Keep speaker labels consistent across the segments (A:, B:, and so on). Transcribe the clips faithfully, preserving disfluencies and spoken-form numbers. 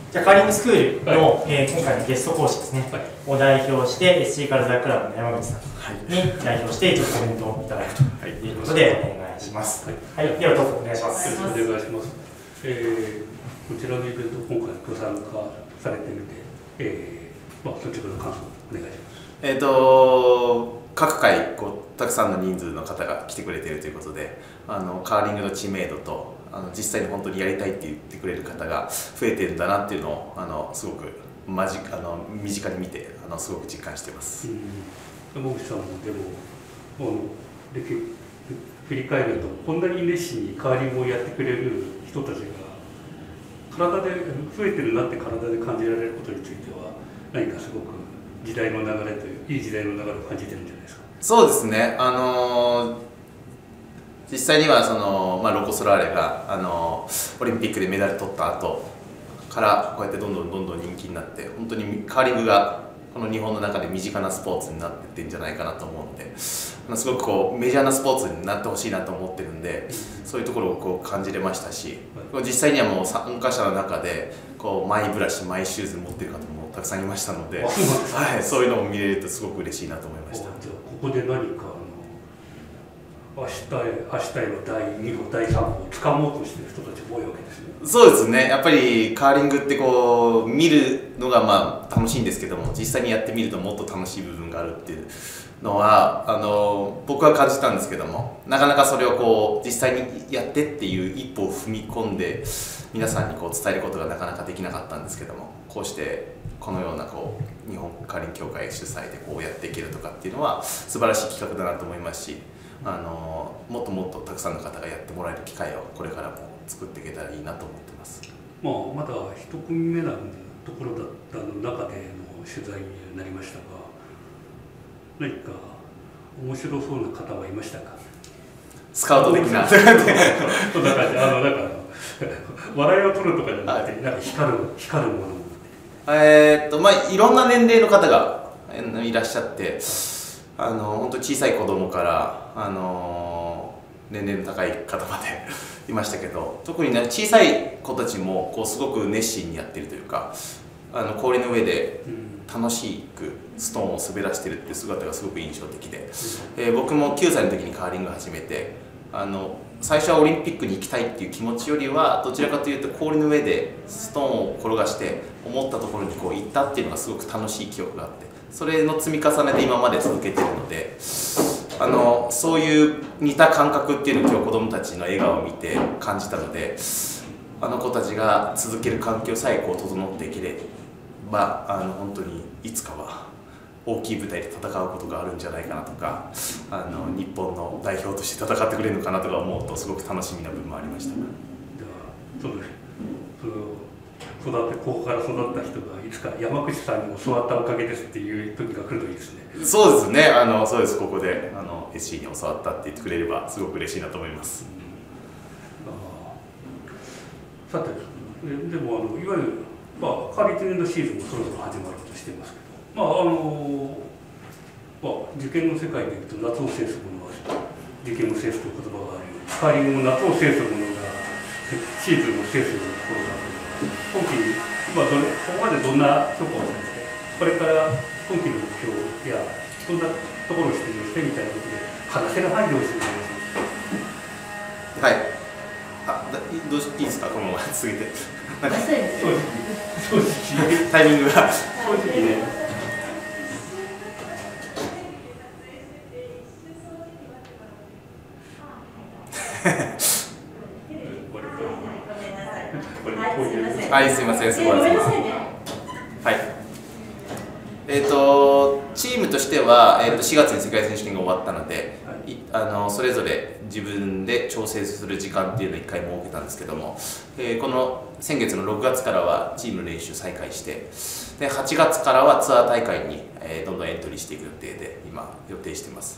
A: じゃあカーリングスクールの、はい、えー、今回のゲスト講師ですね、はい、を代表して エスシー カルチャークラブの山口さんに代表してちょっとコメントをいただくということでお願いします。はい、はい、ではどうぞお願いします。
B: よろしくお願いします。えー、こちらのイベント今回ご参加されてみて、えー、まあ率直な感想お願いします。
C: えっと各回こうたくさんの人数の方が来てくれているということで、あのカーリングの知名度とあの実際に本当にやりたいって言ってくれる方が増えているんだなっていうのをあのすごく間近あの身近に見てあのすごく実感しています。
B: 山口さんもでもあので振り返るとこんなに熱心にカーリングをやってくれる人たちが体で増えてるなって体で感じられることについては何かすごく時代の流れといういい時代の流れを感じてるんじゃないですか。
C: そうですね。あのー実際にはその、まあ、ロコ・ソラーレがあのオリンピックでメダル取った後からこうやってどんどんどんどん人気になって本当にカーリングがこの日本の中で身近なスポーツになってってんじゃないかなと思うのですごくこうメジャーなスポーツになってほしいなと思ってるんでそういうところをこう感じれましたし実際にはもう参加者の中でこうマイブラシマイシューズ持ってる方もたくさんいましたので、はい、そういうのも見れるとすごく嬉しいなと思いました。
B: じゃあここで何か明日へ明日へのだいにほだいさんほをつかもうとしている人たちも多いわけですね。
C: そうですね。やっぱりカーリングってこう見るのがまあ楽しいんですけども実際にやってみるともっと楽しい部分があるっていうのはあの僕は感じたんですけどもなかなかそれをこう実際にやってっていう一歩を踏み込んで皆さんにこう伝えることがなかなかできなかったんですけどもこうしてこのようなこう日本カーリング協会主催でこうやっていけるとかっていうのは素晴らしい企画だなと思いますしあのもっともっとたくさんの方がやってもらえる機会をこれからも作っていけたらいいなと思ってます。
B: まあ、まだ一組目のところだったの中での取材になりましたが何か面白そうな方はいましたか。
C: スカウト的な
B: そんな感じあのなんか笑いを取るとかじゃなくてなんか光る光るもの
C: えーっとまあいろんな年齢の方がいらっしゃってあの本当小さい子供からあの年齢の高い方までいましたけど特に、ね、小さい子たちもこうすごく熱心にやってるというかあの氷の上で楽しくストーンを滑らしてるっていう姿がすごく印象的で、えー、僕もきゅうさいの時にカーリングを始めてあの最初はオリンピックに行きたいっていう気持ちよりはどちらかというと氷の上でストーンを転がして思ったところにこう行ったっていうのがすごく楽しい記憶があってそれの積み重ねで今まで続けてるのであのそういう似た感覚っていうのを今日子どもたちの笑顔を見て感じたのであの子たちが続ける環境さえこう整っていければあの本当にいつかは大きい舞台で戦うことがあるんじゃないかなとかあの日本の代表として戦ってくれるのかなとか思うとすごく楽しみな部分もありました。
B: ではそうです育ってここから育った人がいつか山口さんに教わったおかげですっていう時が来るといいですね。
C: そうですね。あのそうです。ここであの エスシー に教わったって言ってくれればすごく嬉しいなと思います。
B: うん、さてでもあのいわゆるまあカーリングのシーズンもそろそろ始まろうとしていますけど、まああのまあ受験の世界でいうと夏を制すものは受験を制すという言葉があるようにカーリングも夏を制すものがシーズンを制すようなところがある。今期今どれここまでどんな評価をされてこれから今期の目標やどんなところをしてしてみたいなことで話せる範囲で教えてくだ
C: さい。はい。あ、どうしいいですかこのまま続けて。なんか正直正直タイミングが正直ね。はい、すみません、すごいです。はい。えっ、ー、とチームとしては、えー、としがつに世界選手権が終わったので、いあのそれぞれ自分で調整する時間っていうのをいっかい設けたんですけども、えー、この先月のろくがつからはチームの練習再開してではちがつからはツアー大会に、えー、どんどんエントリーしていく予定で今予定しています。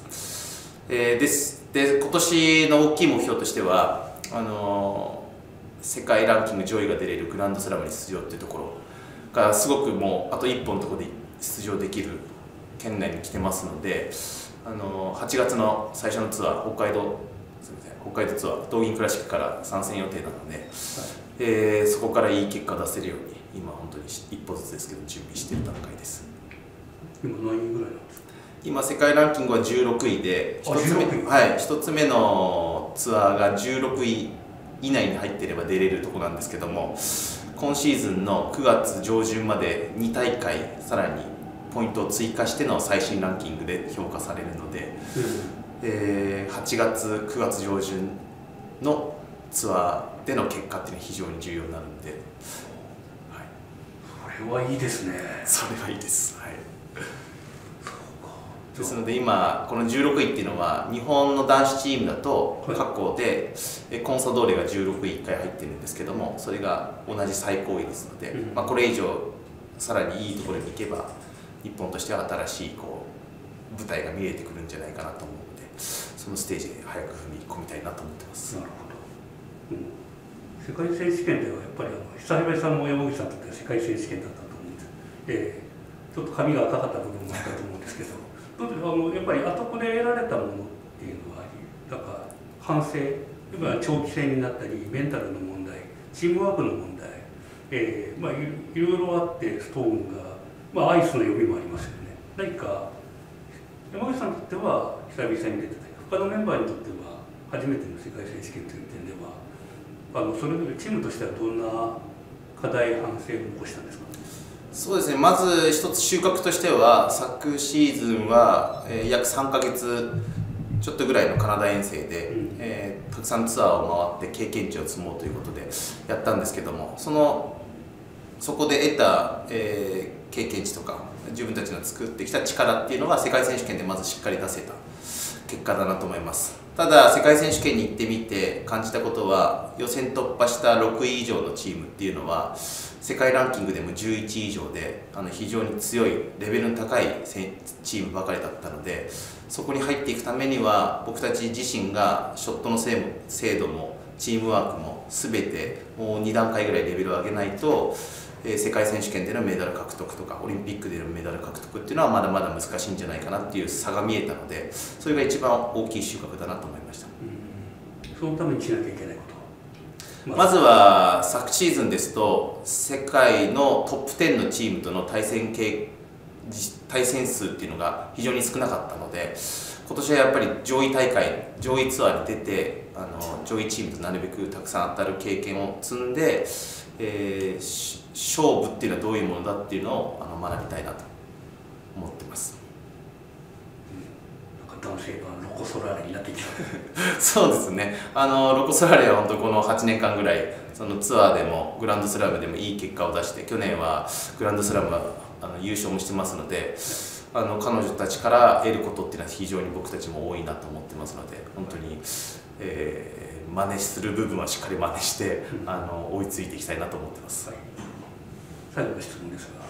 C: えー、ですで今年の大きい目標としてはあのー世界ランキング上位が出れるグランドスラムに出場っていうところがすごくもうあと一本のところで出場できる県内に来てますのであのはちがつの最初のツアー北海道すみません北海道ツアー東銀クラシックから参戦予定なので、はいえー、そこからいい結果を出せるように今本当に一歩ずつですけど準備している段階です。
B: 今何位ぐらいなんですか？
C: 今世界ランキングはじゅうろくいで、ひとつめ、はい、ひとつめのツアーがじゅうろくい以内に入っていれば出れるところなんですけども、今シーズンのくがつ上旬までに大会さらにポイントを追加しての最新ランキングで評価されるので、うん、えー、はちがつくがつ上旬のツアーでの結果っていうのは非常に重要になるので、
B: はい、それはいいですね。
C: それはいいです、はい。ですので今このじゅうろくいっていうのは日本の男子チームだと過去でコンサドーレがじゅうろくいいっかい入ってるんですけども、それが同じ最高位ですので、うん、まあこれ以上さらにいいところに行けば日本としては新しいこう舞台が見えてくるんじゃないかなと思うので、そのステージで早く踏み込みたいなと思ってます。
B: なるほど、うん、世界選手権ではやっぱりあの久々さんも山口さんにとっては世界選手権だったと思うんです、えー、ちょっと髪が赤かった部分もあったと思うんですけどあのやっぱりあそこで得られたものっていうのはなんか反省、今長期戦になったりメンタルの問題、チームワークの問題、えーまあ、い, いろいろあってストーンが、まあ、アイスの読みもありますよね。何か山口さんにとっては久々に出てたり、他のメンバーにとっては初めての世界選手権という点ではあのそれぞれチームとしてはどんな課題反省を残したんですか？
C: そうですね、まず一つ収穫としては昨シーズンは、えー、約さんかげつちょっとぐらいのカナダ遠征で、うん、えー、たくさんツアーを回って経験値を積もうということでやったんですけども、そのそこで得た、えー、経験値とか自分たちの作ってきた力っていうのは世界選手権でまずしっかり出せた結果だなと思います。ただ世界選手権に行ってみて感じたことは、予選突破したろくい以上のチームっていうのは世界ランキングでもじゅういちい以上であの非常に強いレベルの高いチームばかりだったので、そこに入っていくためには僕たち自身がショットの精度もチームワークも全てもうにだんかいぐらいレベルを上げないと、えー、世界選手権でのメダル獲得とかオリンピックでのメダル獲得っていうのはまだまだ難しいんじゃないかなっていう差が見えたので、それが一番大きい収穫だなと思いました。
B: うん、そのためにしなきゃいけないこと、
C: まずは昨シーズンですと世界のトップじゅうのチームとの対戦系対戦数っていうのが非常に少なかったので、今年はやっぱり上位大会上位ツアーに出てあの上位チームとなるべくたくさん当たる経験を積んで、えー、勝負っていうのはどういうものだっていうのをあの学びたいなと思ってます。
B: 男性がロコ・ソラーレになってきた
C: そうですね、あのロコ・ソラーレは本当このはちねんかんぐらいそのツアーでもグランドスラムでもいい結果を出して、去年はグランドスラムはあの優勝もしてますので、あの彼女たちから得ることっていうのは非常に僕たちも多いなと思ってますので、本当に、えー、真似する部分はしっかり真似して、うん、あの追いついていきたいなと思ってます。はい、
B: 最後の質問ですが、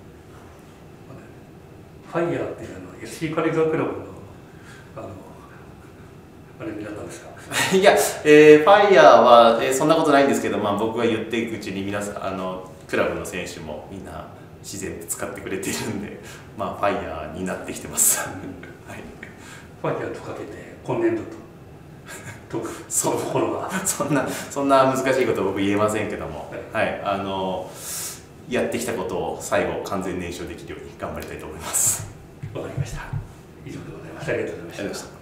B: ファイヤーっていうあの エスシー 軽井沢クラブのあのあれになったんですか？
C: いや、えー、ファイヤーは、えー、そんなことないんですけど、まあ、僕が言っていくうちに皆さんあのクラブの選手もみんな自然に使ってくれているんで、まあ、ファイヤーになってきてます。はい、
B: ファイヤーとかけて今年度ととそのところは
C: そんなそんな難しいことは僕言えませんけども、はい、はい、あのやってきたことを最後完全燃焼できるように頑張りたいと思います。
B: わかりました。以上でございます。ありがとうございました。